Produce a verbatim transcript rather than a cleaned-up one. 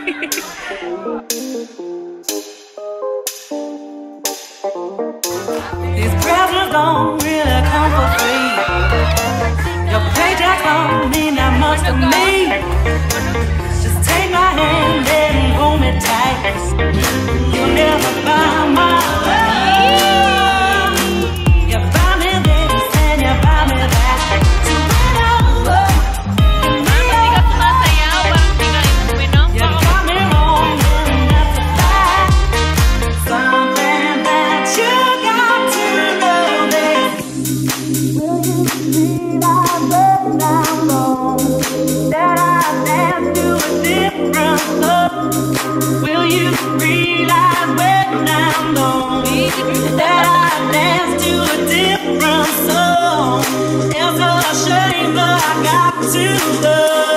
These presents don't really come for free. Your paycheck don't mean that much to me. Just take my hand and hold me tight. You'll never buy my love. You buy me this and you buy me that. So whenever you got me wrong and that's a fact. Something that you got to know this. Will you realize when I'm wrong that I dance to a different song? Will you realize when I'm gone that I dance to a different song? It's a shame, but I got to love.